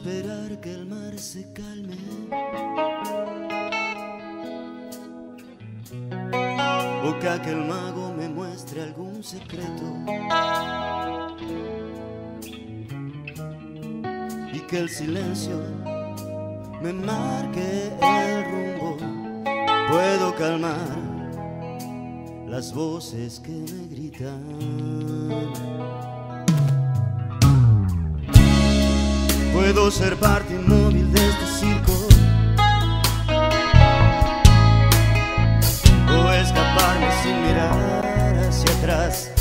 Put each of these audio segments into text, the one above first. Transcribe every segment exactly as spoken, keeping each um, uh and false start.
esperar que el mar se calme, o que aquel mago me muestre algún secreto, y que el silencio me marque el rumbo. Puedo calmar las voces que me gritan. Puedo ser parte inmóvil de este circo, o escaparme sin mirar hacia atrás.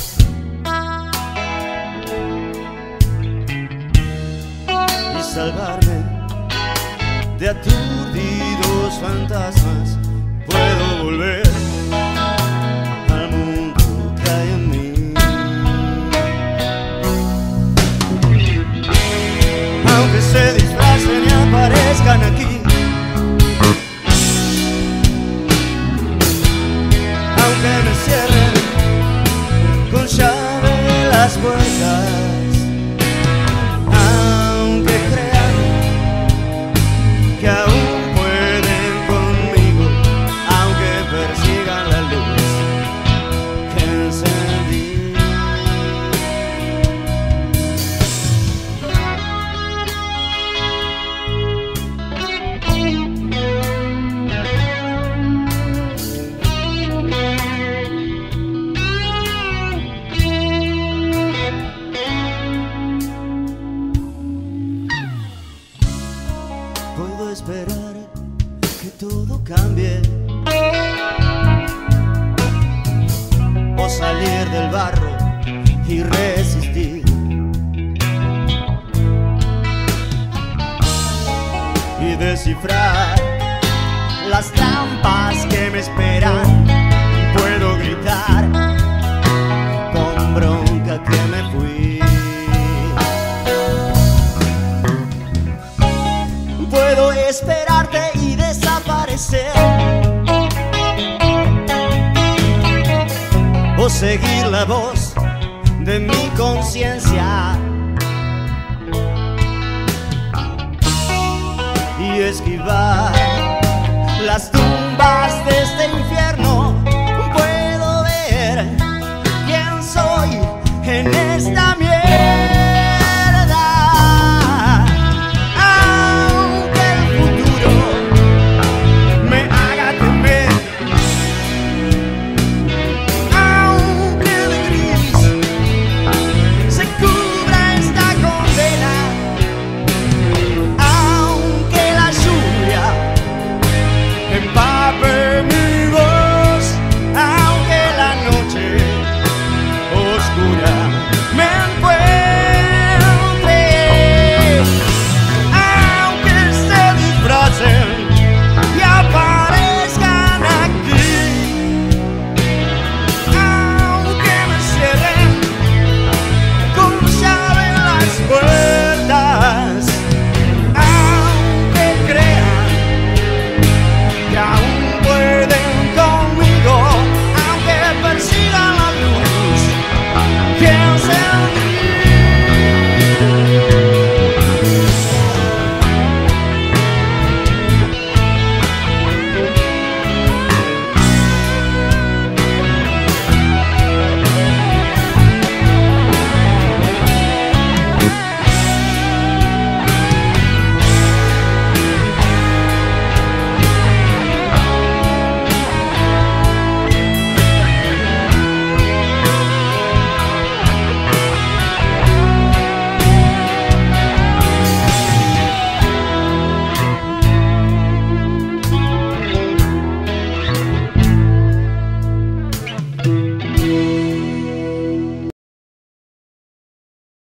Y salvarme de aturdidos fantasmas. Puedo volver al mundo que hay en mí, aunque se disfracen y aparezcan aquí, aunque me cierren con llave las puertas, aunque crean que aún persigan la luz que encendí. Puedo esperar que todo cambie, o salir del barro y resistir, y descifrar las trampas que me esperan. Puedo gritar con bronca que me fui, puedo esperarte y desaparecer, o seguir la voz de mi conciencia y esquivar